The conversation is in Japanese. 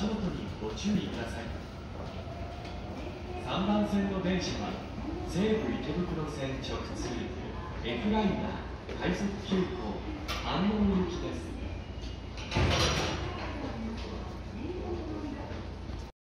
足元にご注意ください。3番線の電車は西武池袋線直通 F ライナー快速急行安納行き